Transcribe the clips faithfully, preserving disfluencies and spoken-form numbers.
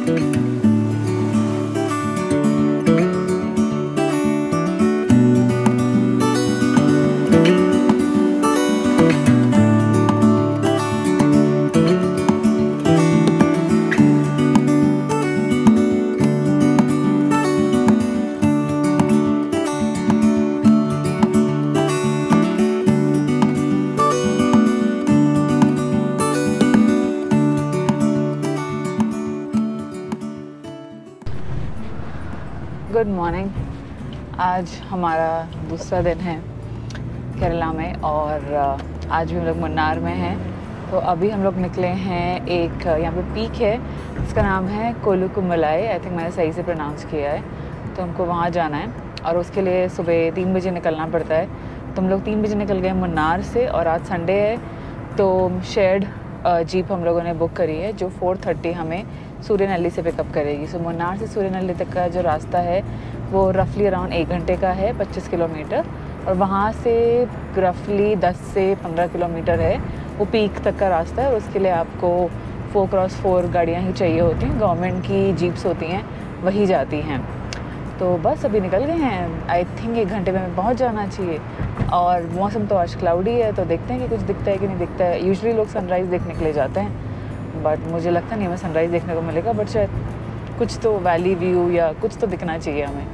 Good morning. आज हमारा दूसरा दिन है केरला में और आज भी हम लोग मन्नार में हैं। तो अभी हम लोग निकले हैं, एक यहाँ पे पीक है, इसका नाम है कोलुकुमलाई। आई थिंक मैंने सही से प्रोनाउंस किया है। तो हमको वहाँ जाना है और उसके लिए सुबह तीन बजे निकलना पड़ता है। तो हम लोग तीन बजे निकल गए मन्नार से और आज संडे है तो शेयर्ड जीप हम लोगों ने बुक करी है जो फोर थर्टी हमें सूर्यनल्ली से पिकअप करेगी। सो मन्नार से सूर्यनल्ली तक का जो रास्ता है वो रफली अराउंड एक घंटे का है, पच्चीस किलोमीटर, और वहाँ से रफली दस से पंद्रह किलोमीटर है वो पीक तक का रास्ता है। और उसके लिए आपको फोर क्रॉस फोर गाड़ियाँ ही चाहिए होती हैं, गवर्नमेंट की जीप्स होती हैं वही जाती हैं। तो बस अभी निकल गए हैं, आई थिंक एक घंटे में पहुँच जाना चाहिए। और मौसम तो आज क्लाउडी है तो देखते हैं कि कुछ दिखता है कि नहीं दिखता है। यूजुअली लोग सनराइज़ देखने के लिए जाते हैं बट मुझे लगता नहीं हमें सनराइज़ देखने को मिलेगा, बट शायद कुछ तो वैली व्यू या कुछ तो दिखना चाहिए हमें।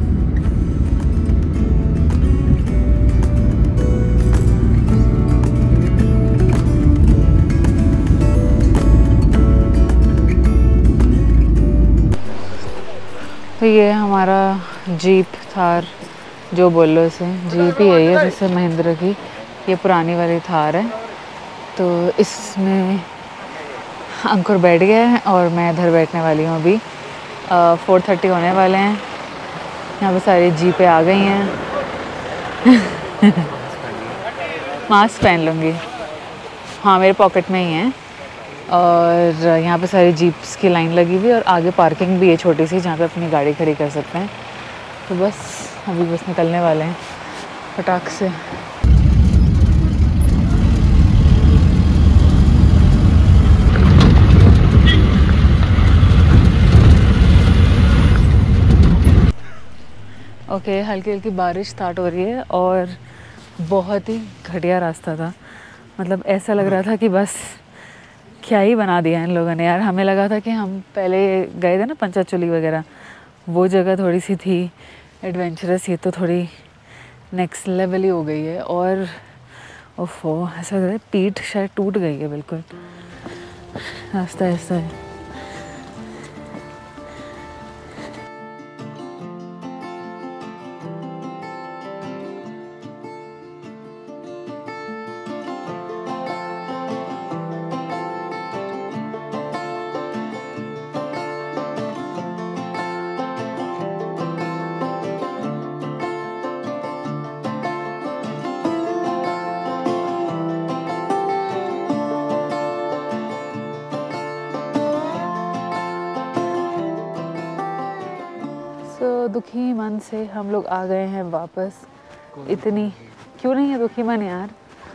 तो ये हमारा जीप थार, जो बोल लो इसे जीप ही है ये, जैसे महिंद्रा की ये पुरानी वाली थार है। तो इसमें अंकुर बैठ गया है और मैं इधर बैठने वाली हूँ। अभी फोर थर्टी होने वाले हैं, यहाँ पे सारी जीपें आ गई हैं। मास्क पहन लूँगी, हाँ मेरे पॉकेट में ही है। और यहाँ पे सारी जीप्स की लाइन लगी हुई है और आगे पार्किंग भी है छोटी सी जहाँ पे अपनी गाड़ी खड़ी कर सकते हैं। तो बस अभी बस निकलने वाले हैं फटाक से। ओके okay, हल्की हल्की बारिश स्टार्ट हो रही है और बहुत ही घटिया रास्ता था। मतलब ऐसा लग रहा था कि बस क्या ही बना दिया इन लोगों ने यार। हमें लगा था कि हम पहले गए थे ना पंचाचुली वगैरह, वो जगह थोड़ी सी थी एडवेंचरस, ये तो थोड़ी नेक्स्ट लेवल ही हो गई है। और ओफो ऐसा लग रहा है पीठ शायद टूट गई है बिल्कुल। रास्ता ऐसा है। तो दुखी मन से हम लोग आ गए हैं वापस। इतनी क्यों नहीं है दुखी मन यार।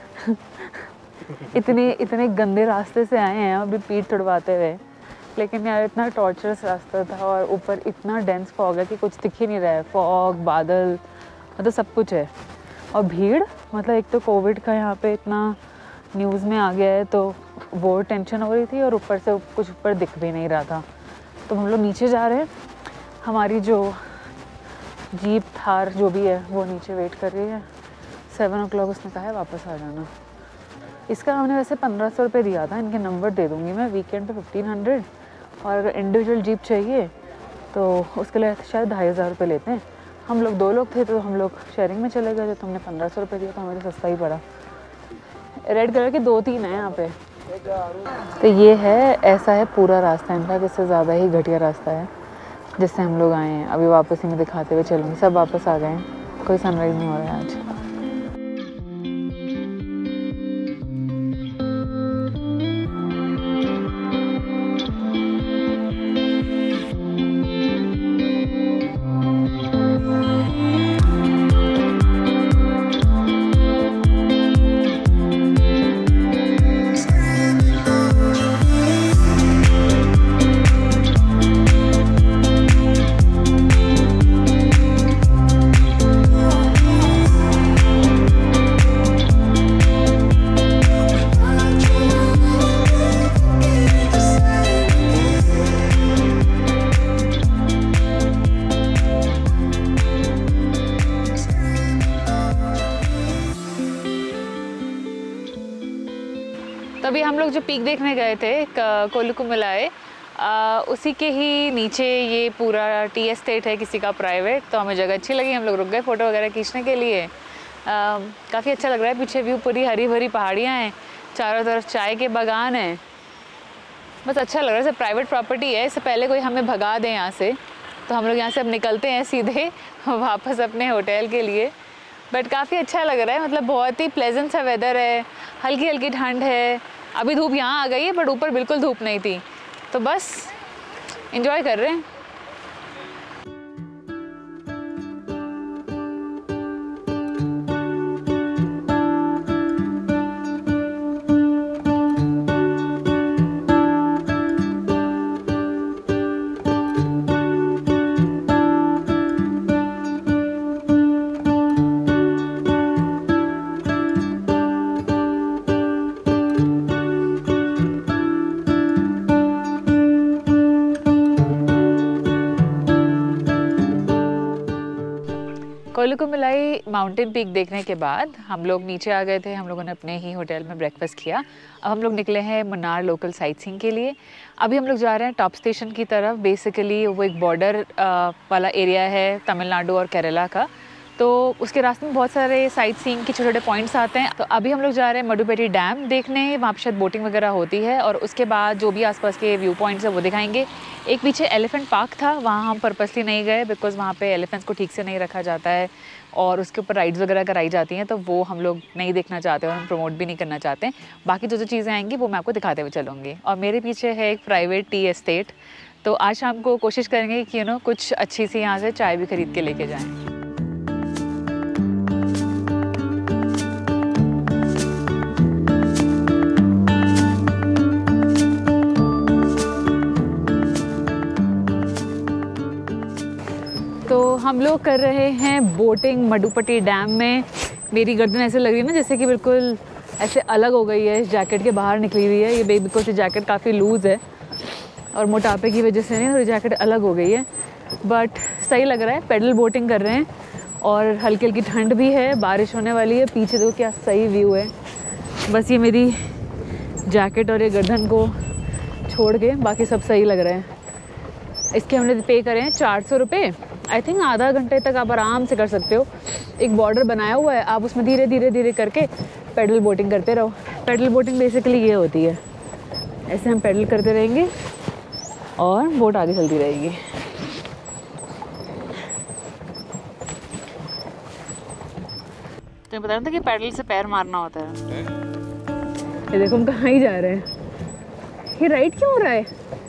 इतने इतने गंदे रास्ते से आए हैं अभी पीठ तुड़वाते हुए, लेकिन यार इतना टॉर्चरस रास्ता था और ऊपर इतना डेंस फॉग है कि कुछ दिख ही नहीं रहा है। फॉग, बादल, मतलब सब कुछ है। और भीड़, मतलब एक तो कोविड का यहाँ पे इतना न्यूज़ में आ गया है तो वो टेंशन हो रही थी और ऊपर से कुछ ऊपर दिख भी नहीं रहा था। तो हम लोग नीचे जा रहे हैं, हमारी जो जीप थार जो भी है वो नीचे वेट कर रही है। सेवन ओ क्लॉक उसने कहा है वापस आ जाना। इसका हमने वैसे पंद्रह सौ रुपये दिया था, इनके नंबर दे दूँगी मैं, वीकेंड पे फिफ्टीन हंड्रेड। और अगर इंडिविजुअल जीप चाहिए तो उसके लिए शायद ढाई हज़ार रुपये लेते हैं। हम लोग दो लोग थे तो हम लोग शेयरिंग में चले गए, तो हमने पंद्रह सौ रुपये दिया तो हमें तो सस्ता ही पड़ा। रेड कलर के दो तीन हैं यहाँ पे। तो ये है, ऐसा है पूरा रास्ता। इनका इससे ज़्यादा ही घटिया रास्ता है जिससे हम लोग आए हैं। अभी वापस ही मैं दिखाते हुए चलूँगी। सब वापस आ गए हैं, कोई सनराइज़ नहीं हो रहा है आज। तो अभी हम लोग जो पीक देखने गए थे कोलुकुमलाई, उसी के ही नीचे ये पूरा टी एस्टेट है किसी का प्राइवेट। तो हमें जगह अच्छी लगी, हम लोग रुक गए फ़ोटो वगैरह खींचने के लिए। काफ़ी अच्छा लग रहा है, पीछे व्यू पूरी हरी भरी पहाड़ियाँ हैं, चारों तरफ चाय के बागान हैं, बस अच्छा लग रहा है। सब प्राइवेट प्रॉपर्टी है, इससे पहले कोई हमें भगा दे यहाँ से तो हम लोग यहाँ से अब निकलते हैं सीधे वापस अपने होटल के लिए। बट काफ़ी अच्छा लग रहा है, मतलब बहुत ही प्लेजेंट सा वेदर है, हल्की हल्की ठंड है। अभी धूप यहाँ आ गई है बट ऊपर बिल्कुल धूप नहीं थी, तो बस एंजॉय कर रहे हैं। कोलुकुमलाई माउंटेन पीक देखने के बाद हम लोग नीचे आ गए थे। हम लोगों ने अपने ही होटल में ब्रेकफास्ट किया। अब हम लोग निकले हैं मुन्नार लोकल साइट सीइंग के लिए। अभी हम लोग जा रहे हैं टॉप स्टेशन की तरफ। बेसिकली वो एक बॉर्डर वाला एरिया है तमिलनाडु और केरला का, तो उसके रास्ते में बहुत सारे साइट सीइंग के छोटे छोटे पॉइंट्स आते हैं। तो अभी हम लोग जा रहे हैं मडुपेटी डैम देखने, वहाँ पर शायद बोटिंग वगैरह होती है, और उसके बाद जो भी आसपास के व्यू पॉइंट्स है वो दिखाएंगे। एक पीछे एलिफेंट पार्क था, वहाँ हम पर्पसली नहीं गए बिकॉज़ वहाँ पे एलिफेंट्स को ठीक से नहीं रखा जाता है और उसके ऊपर राइड्स वगैरह कराई जाती हैं, तो वो हम लोग नहीं देखना चाहते और हम प्रमोट भी नहीं करना चाहते हैं। बाकी जो जो चीज़ें आएंगी वो मैं आपको दिखाते हुए चलूँगी। और मेरे पीछे है एक प्राइवेट टी एस्टेट, तो आज शाम को कोशिश करेंगे कि यू नो कुछ अच्छी सी यहाँ से चाय भी खरीद के लेके जाएँ। तो हम लोग कर रहे हैं बोटिंग मडुपेटी डैम में। मेरी गर्दन ऐसे लग रही है ना जैसे कि बिल्कुल ऐसे अलग हो गई है, इस जैकेट के बाहर निकली हुई है ये बेबी, बिकॉज ये जैकेट काफ़ी लूज़ है और मोटापे की वजह से नहीं थोड़ी जैकेट अलग हो गई है। बट सही लग रहा है, पेडल बोटिंग कर रहे हैं और हल्की हल्की ठंड भी है, बारिश होने वाली है। पीछे देखो क्या सही व्यू है। बस ये मेरी जैकेट और ये गर्दन को छोड़ के बाकी सब सही लग रहा है। इसके हमने पे करे हैं चार सौ रुपये। आई थिंक आधा घंटे तक आप आराम से कर सकते हो। एक बॉर्डर बनाया हुआ है, आप उसमें धीरे धीरे धीरे करके पेडल बोटिंग करते रहो। पेडल बोटिंग बेसिकली ये होती है, ऐसे हम पेडल करते रहेंगे और बोट आगे चलती रहेगी। तुम्हें पता नहीं था कि पेडल से पैर मारना होता है? ये देखो हम कहाँ ही जा रहे हैं। ये राइड क्यों हो रहा है?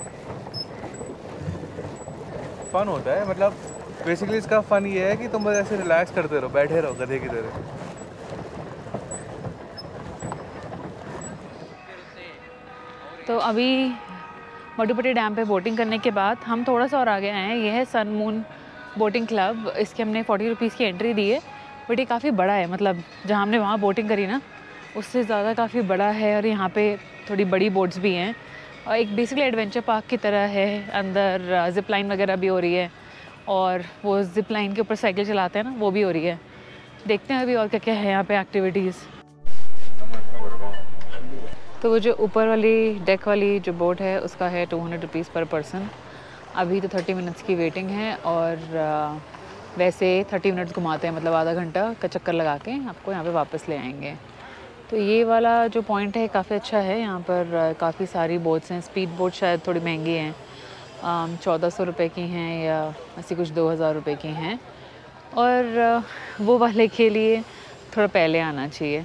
फन होता है, मतलब बेसिकली इसका फन ये है कि तुम बस ऐसे रिलैक्स करते रहो, बैठे रहो गधे की तरह। तो अभी मडुपेटी डैम पे बोटिंग करने के बाद हम थोड़ा सा और आगे आए हैं। ये है सन मून बोटिंग क्लब। इसके हमने फोर्टी रुपीज़ की एंट्री दी है, बट ये काफ़ी बड़ा है, मतलब जहाँ हमने वहाँ बोटिंग करी ना उससे ज़्यादा काफ़ी बड़ा है। और यहाँ पे थोड़ी बड़ी बोट्स भी हैं और एक बेसिकली एडवेंचर पार्क की तरह है। अंदर जिप लाइन वगैरह भी हो रही है और वो जिप लाइन के ऊपर साइकिल चलाते हैं ना, वो भी हो रही है। देखते हैं अभी और क्या क्या है यहाँ पे एक्टिविटीज़। तो वो जो ऊपर वाली डेक वाली जो बोट है उसका है two hundred rupees per person. अभी तो थर्टी मिनट्स की वेटिंग है और वैसे थर्टी मिनट्स घुमाते हैं, मतलब आधा घंटा का चक्कर लगा के आपको यहाँ पे वापस ले आएंगे। तो ये वाला जो पॉइंट है काफ़ी अच्छा है। यहाँ पर काफ़ी सारी बोट्स हैं। स्पीड बोट शायद थोड़ी महंगी हैं, चौदह सौ रुपये की हैं या ऐसी कुछ दो हज़ार रुपये की हैं, और वो वाले के लिए थोड़ा पहले आना चाहिए।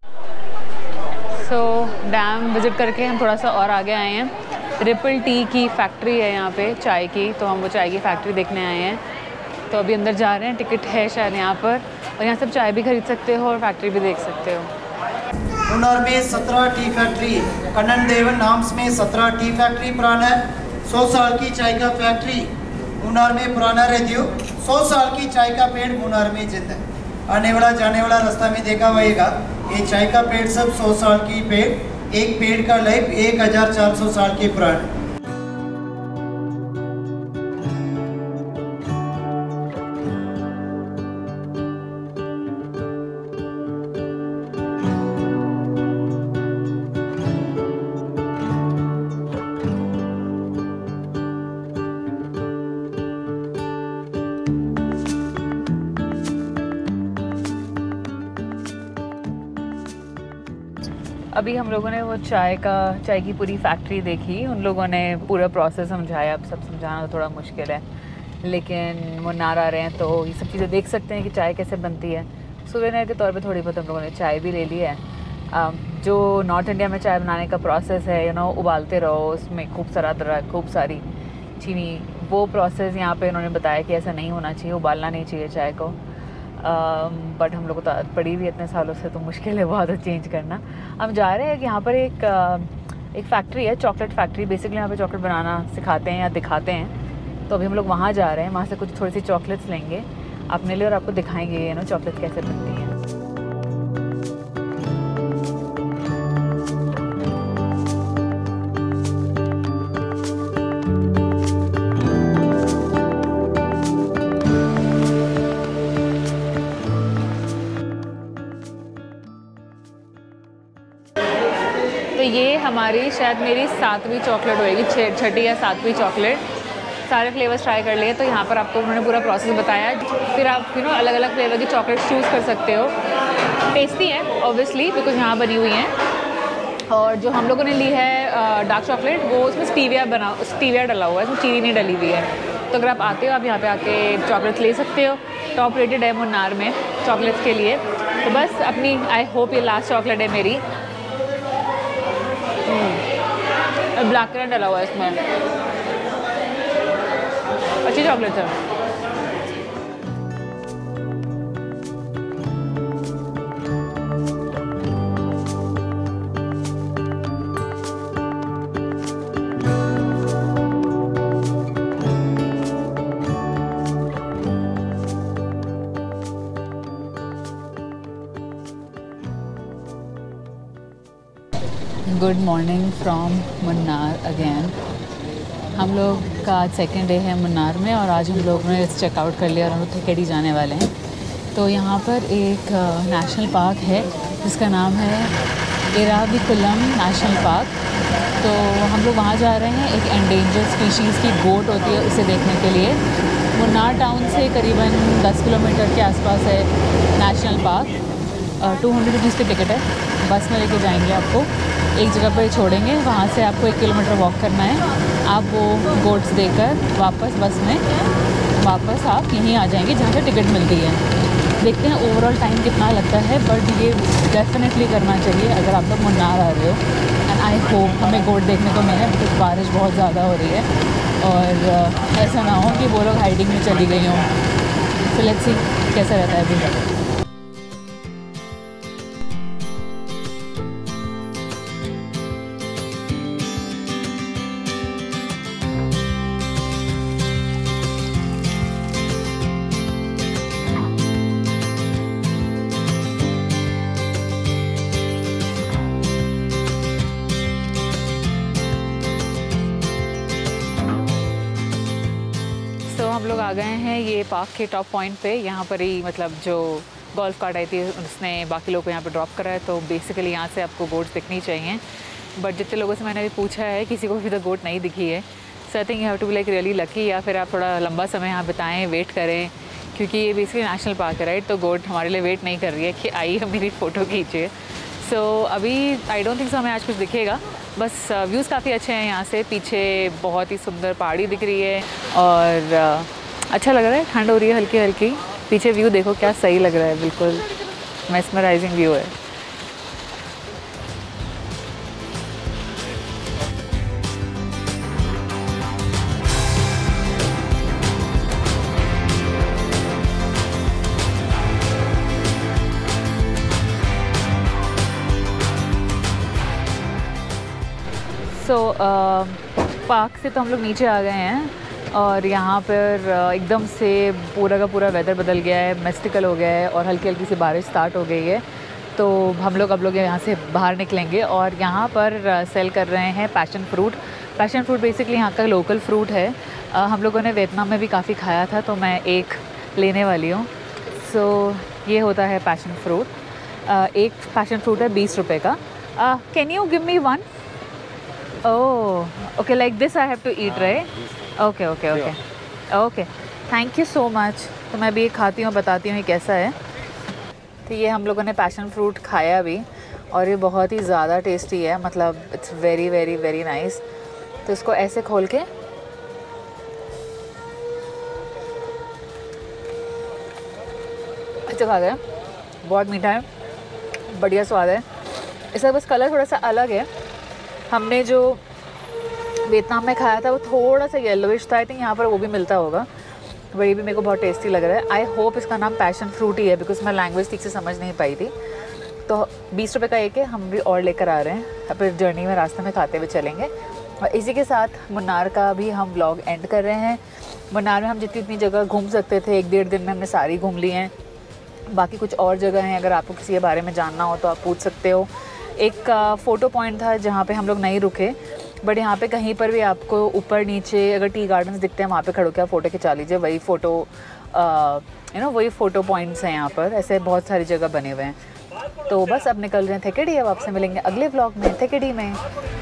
सो डैम विज़िट करके हम थोड़ा सा और आगे आए हैं। रिपल टी की फैक्ट्री है यहाँ पे चाय की, तो हम वो चाय की फैक्ट्री देखने आए हैं। तो अभी अंदर जा रहे हैं, टिकट है शायद यहाँ पर, और यहाँ सब चाय भी खरीद सकते हो और फैक्ट्री भी देख सकते हो। मुन्नार में सत्रह टी फैक्ट्री, कन्नन देवन नाम्स में सत्रह टी फैक्ट्री पुराना है। सौ साल की चाय का फैक्ट्री मुन्नार में पुराना रहती हो। सौ साल की चाय का पेड़ मुन्नार में जिंदा है। आने वाला जाने वाला रास्ता में देखा होगा, ये चाय का पेड़ सब सौ साल की पेड़, एक पेड़ का लाइफ एक हजार चार सौ साल की पुराना। अभी हम लोगों ने वो चाय का चाय की पूरी फैक्ट्री देखी, उन लोगों ने पूरा प्रोसेस समझाया। अब सब समझाना थोड़ा मुश्किल है, लेकिन मुन्नार आ रहे हैं तो ये सब चीज़ें देख सकते हैं कि चाय कैसे बनती है। सुवेनियर के तौर पे थोड़ी बहुत हम लोगों ने चाय भी ले ली है। जो नॉर्थ इंडिया में चाय बनाने का प्रोसेस है, यू नो उबालते रहो, उसमें खूब सारा अदरक, खूब सारी चीनी, वो प्रोसेस यहाँ पे उन्होंने बताया कि ऐसा नहीं होना चाहिए, उबालना नहीं चाहिए चाय को। बट हम लोग को तो आदत पड़ी हुई इतने सालों से, तो मुश्किल है वो आदत चेंज करना। हम जा रहे हैं कि यहाँ पर एक एक फैक्ट्री है, चॉकलेट फैक्ट्री। बेसिकली यहाँ पे चॉकलेट बनाना सिखाते हैं या दिखाते हैं। तो अभी हम लोग वहाँ जा रहे हैं, वहाँ से कुछ थोड़ी सी चॉकलेट्स लेंगे अपने लिए और आपको दिखाएंगे यू नो चॉकलेट कैसे बनती हैं। तो ये हमारी शायद मेरी सातवीं चॉकलेट होएगी, छठी या सातवीं चॉकलेट। सारे फ्लेवर्स ट्राई कर लिए। तो यहाँ पर आपको उन्होंने पूरा प्रोसेस बताया, फिर आप यू नो अलग अलग फ्लेवर की चॉकलेट चूज़ कर सकते हो। टेस्टी है ऑब्वियसली, बिकॉज यहाँ बनी हुई हैं। और जो हम लोगों ने ली है डार्क चॉकलेट, वो उसमें स्टीविया बना स्टीविया डला हुआ है, उसमें चीनी नहीं डली हुई है। तो अगर आप आते हो, आप यहाँ पे आके चॉकलेट्स ले सकते हो। टॉप रेटेड है मुन्नार में चॉकलेट्स के लिए। तो बस अपनी, आई होप ये लास्ट चॉकलेट है मेरी। ब्लैक कलर डला हुआ है इसमें, अच्छी चॉकलेट है। Good morning from Munnar again. हम लोग का आज सेकेंड डे है मुन्नार में और आज हम लोग ने चेकआउट कर लिया और हम लोग थिकेडी जाने वाले हैं। तो यहाँ पर एक नेशनल पार्क है जिसका नाम है इराविकुलम नेशनल पार्क। तो हम लोग वहाँ जा रहे हैं। एक एंडेंजर स्पीशीज़ की गोट होती है, उसे देखने के लिए। मुन्नार टाउन से करीबन दस किलोमीटर के आसपास है national park. Two hundred rupees की टिकट है। बस में लेके जाएंगे आपको, एक जगह पर छोड़ेंगे, वहाँ से आपको एक किलोमीटर वॉक करना है। आप वो गोट्स देकर वापस बस में वापस आप यहीं आ जाएंगे जहाँ से टिकट मिलती है। देखते हैं ओवरऑल टाइम कितना लगता है, बट ये डेफिनेटली करना चाहिए अगर आप लोग मुन्नार आ रहे हो। एंड आई होप हमें गोट देखने को मिले, बिकॉज बारिश बहुत ज़्यादा हो रही है और uh, ऐसा ना हो कि वो लोग हाइडिंग में चली गई हों। तो लेट्स सी कैसा रहता है अभी। हम लोग आ गए हैं ये पार्क के टॉप पॉइंट पे। यहाँ पर ही मतलब जो गोल्फ कार्ट आई थी उसने बाकी लोगों को यहाँ पे ड्रॉप करा है। तो बेसिकली यहाँ से आपको गोट्स दिखनी चाहिए, बट जितने लोगों से मैंने भी पूछा है किसी को भी तो गोट नहीं दिखी है। So I think you have to be like really lucky, या फिर आप थोड़ा लंबा समय यहाँ बिताएं, वेट करें, क्योंकि ये बेसिकली नेशनल पार्क है राइट। तो गोट हमारे लिए वेट नहीं कर रही है कि आई मेरी फ़ोटो खींचे। सो so, अभी आई डोंट थिंक सो हमें आज कुछ दिखेगा। बस व्यूज़ काफ़ी अच्छे हैं यहाँ से। पीछे बहुत ही सुंदर पहाड़ी दिख रही है और uh, अच्छा लग रहा है। ठंड हो रही है हल्की हल्की। पीछे व्यू देखो क्या सही लग रहा है, बिल्कुल मेस्मराइजिंग व्यू है। सो so, uh, पार्क से तो हम लोग नीचे आ गए हैं और यहाँ पर uh, एकदम से पूरा का पूरा वेदर बदल गया है, मिस्टिकल हो गया है और हल्की हल्की सी बारिश स्टार्ट हो गई है। तो हम लोग अब लोग यहाँ से बाहर निकलेंगे और यहाँ पर uh, सेल कर रहे हैं passion fruit. Passion fruit basically यहाँ का लोकल फ्रूट है। uh, हम लोगों ने वियतनाम में भी काफ़ी खाया था, तो मैं एक लेने वाली हूँ। सो so, ये होता है पैशन फ्रूट। uh, एक पैशन फ्रूट है बीस रुपये का। Can you give me one? Oh, okay, like this I have to eat, right? Okay, okay, okay. Okay, thank you so much. तो मैं अभी ये खाती हूँ, बताती हूँ ये कैसा है। तो ये हम लोगों ने पैशन फ्रूट खाया अभी और ये बहुत ही ज़्यादा टेस्टी है, मतलब it's very very very nice. तो इसको ऐसे खोल के ऐसे खा गए, बहुत मीठा है, बढ़िया स्वाद है। इसका बस कलर थोड़ा सा अलग है। हमने जो वियतनाम में खाया था वो थोड़ा सा येलोइश था, आई थिंक यहाँ पर वो भी मिलता होगा, बट ये भी मेरे को बहुत टेस्टी लग रहा है। आई होप इसका नाम पैशन फ्रूट ही है, बिकॉज मैं लैंग्वेज ठीक से समझ नहीं पाई थी। तो बीस रुपये का एक है, हम भी और लेकर आ रहे हैं, फिर जर्नी में रास्ते में खाते हुए चलेंगे। और इसी के साथ मुन्नार का भी हम व्लॉग एंड कर रहे हैं। मुन्नार में हम जितनी इतनी जगह घूम सकते थे एक डेढ़ दिन में हमने सारी घूम ली हैं। बाकी कुछ और जगह हैं, अगर आपको किसी के बारे में जानना हो तो आप पूछ सकते हो। एक फ़ोटो पॉइंट था जहाँ पे हम लोग नहीं रुके, बट यहाँ पे कहीं पर भी आपको ऊपर नीचे अगर टी गार्डन्स दिखते हैं वहाँ पे खड़ो के आप फ़ोटो खिंचा लीजिए। वही फ़ोटो यू नो वही फ़ोटो पॉइंट्स हैं यहाँ पर, ऐसे बहुत सारी जगह बने हुए हैं। तो बस अब निकल रहे हैं थेकेडी। अब आपसे मिलेंगे अगले व्लॉग में थेकेडी में।